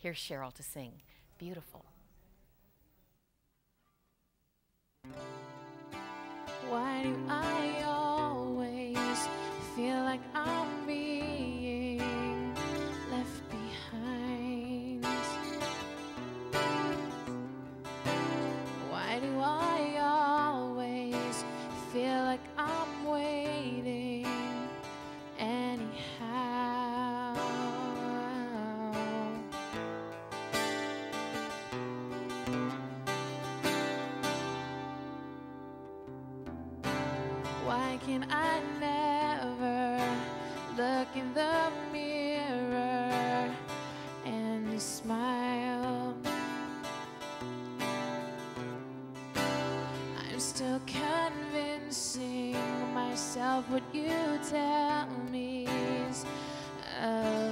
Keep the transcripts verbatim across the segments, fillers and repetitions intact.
Here's Sheryl to sing Beautiful. Why do I always feel like I'm being left behind? Why do I always feel like I'm waiting anyhow? Why can I never look in the mirror and smile? I'm still convincing myself what you tell me is a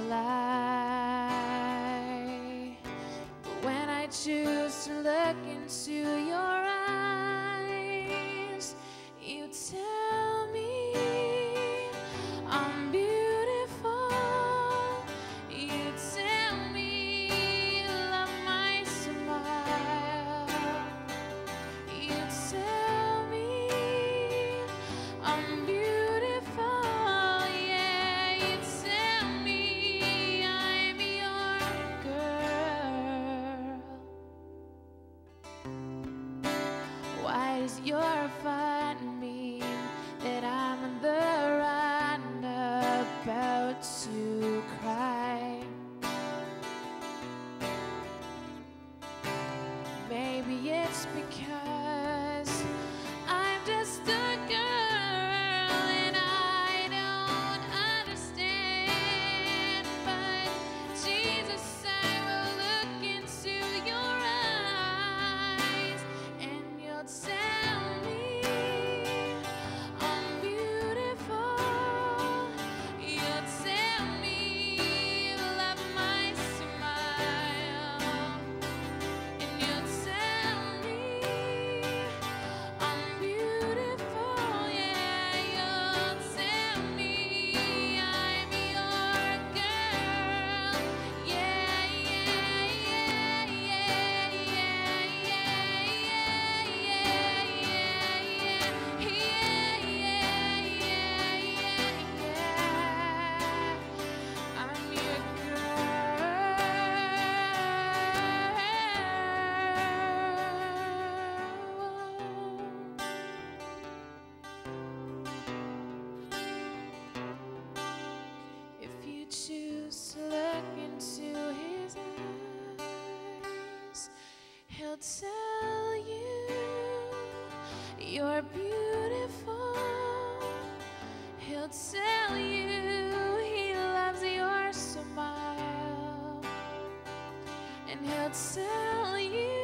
lie. But when I choose to look into your eyes, you tell me I'm beautiful. You tell me you love my smile. You tell me I'm beautiful. Yeah, you tell me I'm your girl. Why does your fun mean that I'm on the run, about to cry? Maybe it's because I'm just a girl and I don't understand. But Jesus, I will look into your eyes and you'll tell me I'm beautiful. You'll tell me you love my smile. And you'll tell me I'm beautiful. Yeah, you'll tell me I'm your girl. Yeah, yeah, yeah, yeah, yeah, yeah, yeah, yeah, yeah. I'm your girl. If you choose to look into his eyes, he'll tell you you're beautiful. He'll tell you he loves your smile. And he'll tell you